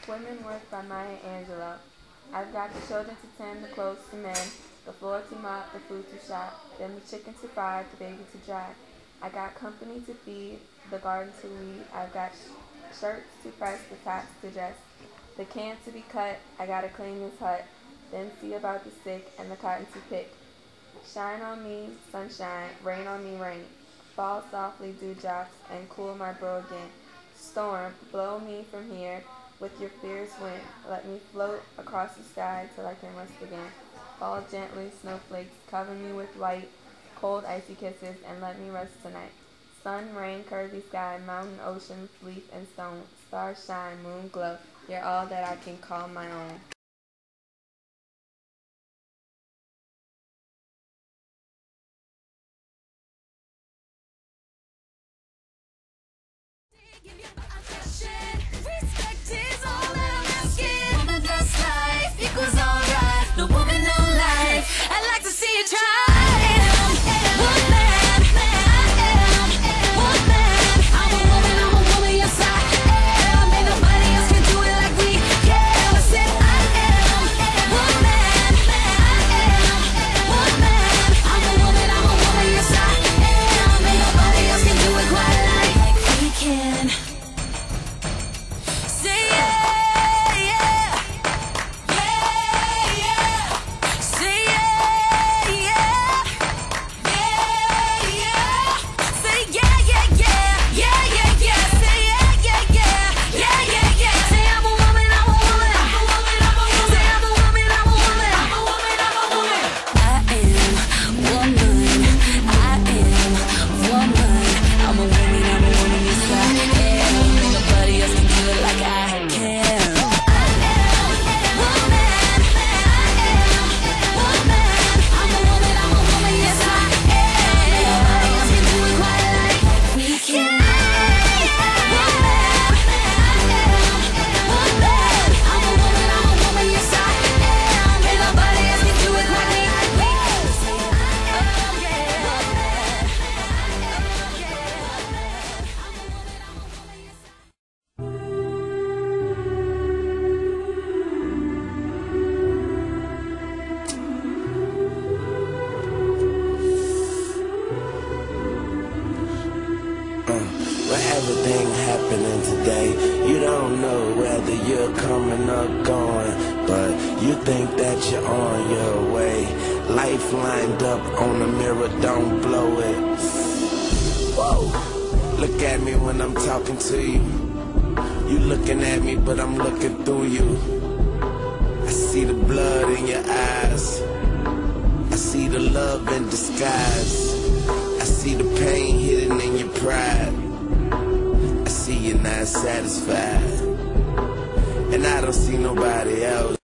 Women Work by Maya Angelou. I've got the children to tend, the clothes to mend, the floor to mop, the food to shop, then the chicken to fry, the baby to dry. I got company to feed, the garden to weed. I've got shirts to press, the tops to dress, the can to be cut. I gotta clean this hut, then see about the sick and the cotton to pick. Shine on me, sunshine, rain on me, rain. Fall softly, dewdrops, and cool my brow again. Storm, blow me from here with your fierce wind. Let me float across the sky till I can rest again. Fall gently, snowflakes, cover me with white, cold icy kisses, and let me rest tonight. Sun, rain, curvy sky, mountain, ocean, leaf, and stone. Stars shine, moon glow. You're all that I can call my own. Respect is all that I'm asking. Woman, that's life equals alright. No woman, no life. I'd like to see you try. Woman, I am woman. I'm a woman, yes I am. Ain't nobody else can do it like we can. I said I am woman. I am woman. I'm a woman, yes I am. Ain't nobody else can do it quite like we can. Everything happening today, you don't know whether you're coming or going, but you think that you're on your way. Life lined up on the mirror, don't blow it. Whoa. Look at me when I'm talking to you. You looking at me, but I'm looking through you. I see the blood in your eyes. I see the love in disguise. I see the pain hidden in your pride. I see you're not satisfied, and I don't see nobody else.